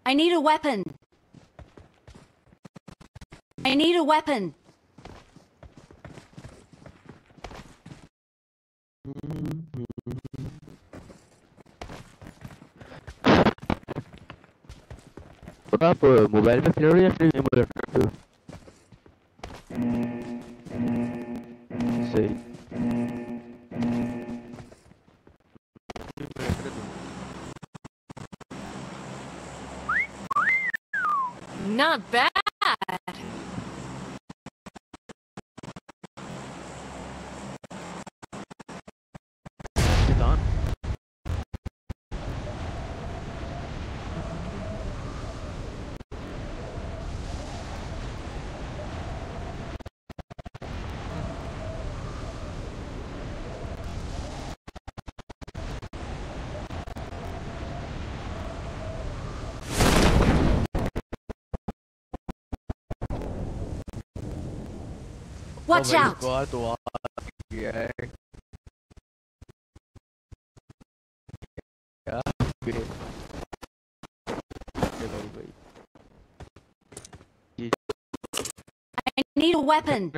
I need a weapon. I need a weapon. और आप mobile में खेल रहे हो या फिर एमुलेटर पे हो? सही। Not bad. Watch out! I need a weapon.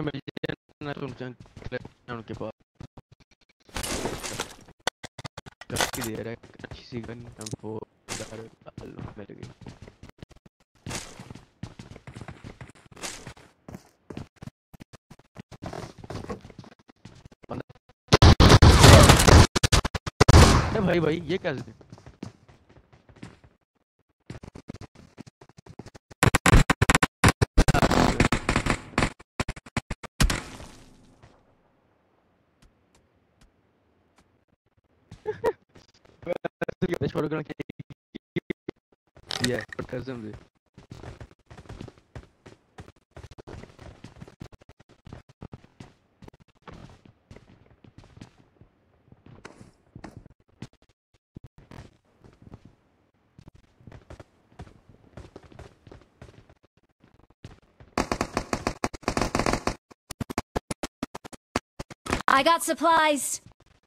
भाई ये क्या है? I got supplies.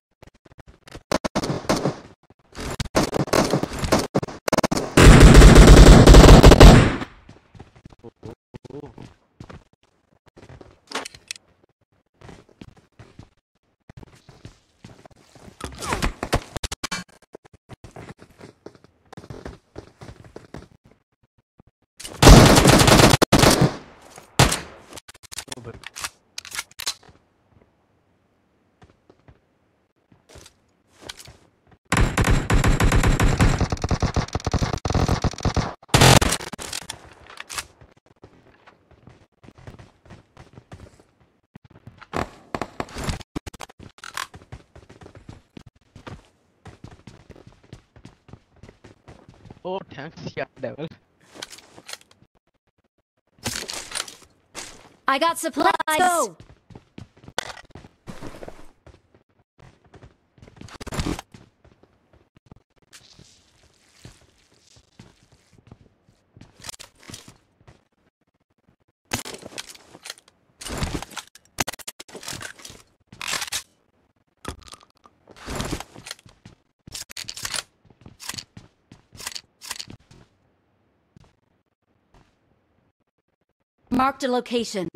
Oh, thanks, yeah, devil. I got supplies. Let's go. Marked a location.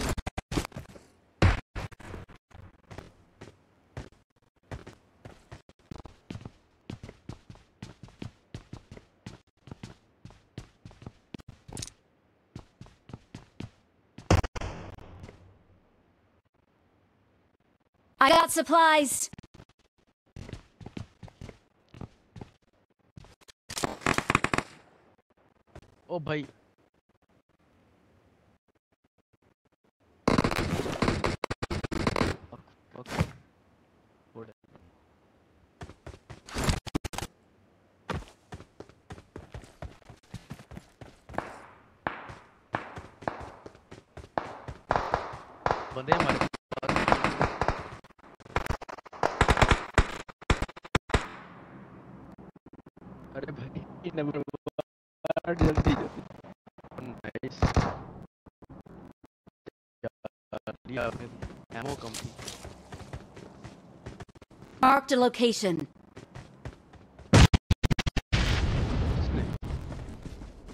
I got supplies. Oh, bhai. Okay. Good. बंदे हमारे अरे भाई नंबर जल्दी nice ammo company. Marked a location.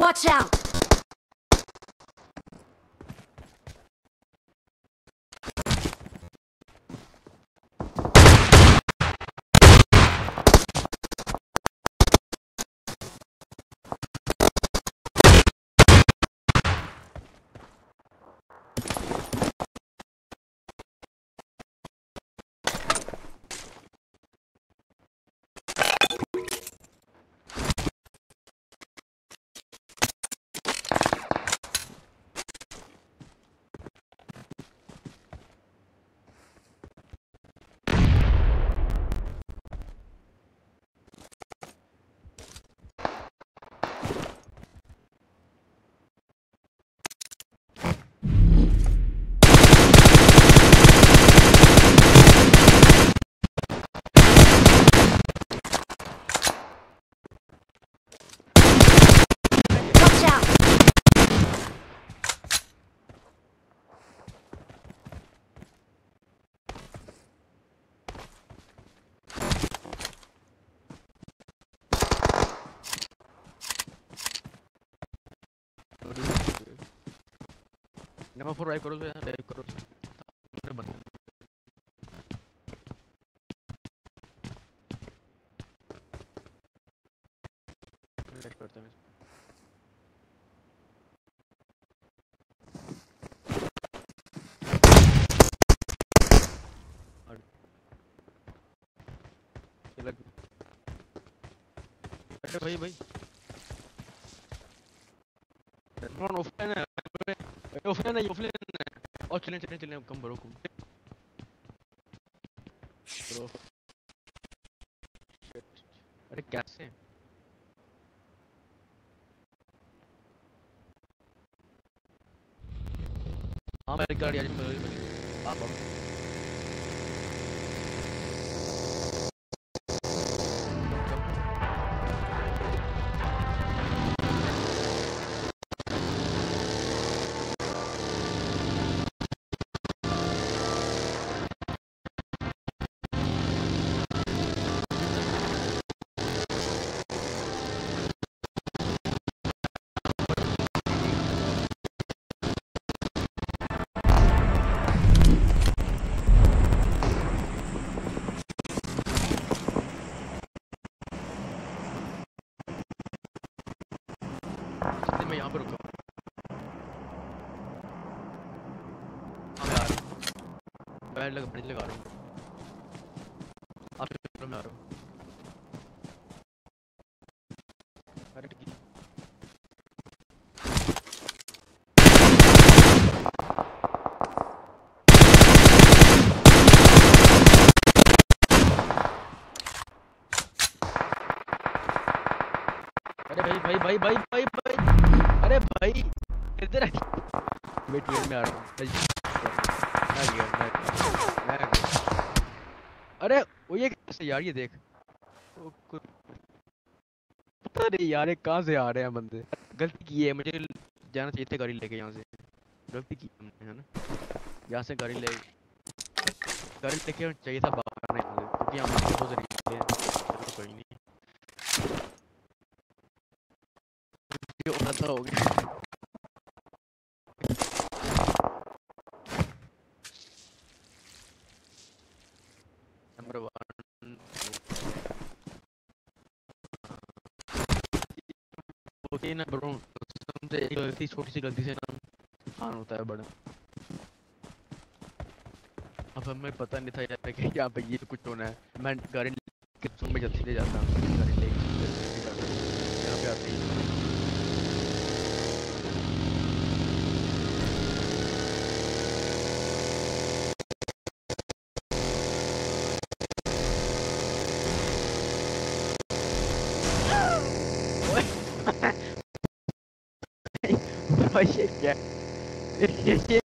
Watch out! Watch out! Number 4 drive करो यार, drive करो मेरे बंदे ड्राइव करते हैं और ये लग अरे भाई नॉन ऑफलाइन है, ऑफलाइन है और चलें कम बरो ब्रो। अरे कैसे हाँ मेरी गाड़ी आज आप आओ। मैं यहाँ पे रुका हूँ। हाँ मैं आ रहा हूँ, बैठ लगा रहा हूँ, आप में आ रहा हूँ। अरे ठीक है अरे भाई अरे भाई इधर वेट में आ रहा हूँ मैं गया। अरे वो ये कैसे यार, ये देख पता नहीं यार ये कहाँ से आ रहे हैं बंदे। गलती की है, मुझे जाना चाहिए था गाड़ी लेके, यहाँ से गलती की हमने है ना, यहाँ से गाड़ी लेके चाहिए था बाहर नहीं, क्योंकि हम बहुत जरिए हैं तो कोई नहीं ये होता हो गया। नंबर 1 ओके ना ब्रो, तुमसे एक गलती, छोटी सी गलती से ना नुकसान होता है बड़ा। अब हमें पता नहीं था यार कि यहाँ पे ये कुछ होना है। मैं गाड़ी में जब सीधे जाता हूँ, गाड़ी लेके यहाँ पे आती है। भाई ये क्या